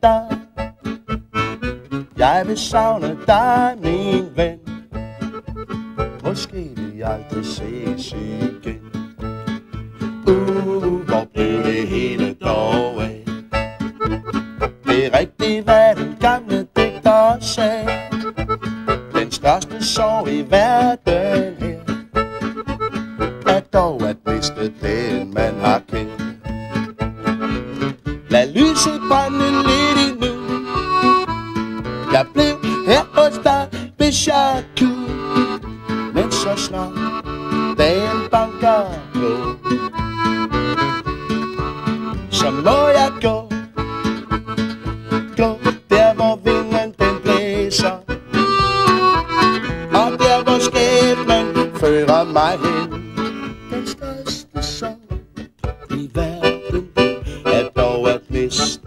dig. Jeg vil savne dig, min ven. Måske vi aldrig ses igen. Hvor blev det hele dog af? Det er rigtigt, hvad den gamle digter sagde. Den største sorg i verden her er dog at miste den, man har kendt. Lad lyset brænde lidt endnu. Jeg blev her hos dig, hvis jeg kunne. Men så snart dagen banker på, så må jeg gå. Gå der, hvor vinden den blæser, og der, hvor skæbnen fører mig hen. Den største sorg i verden er dog at miste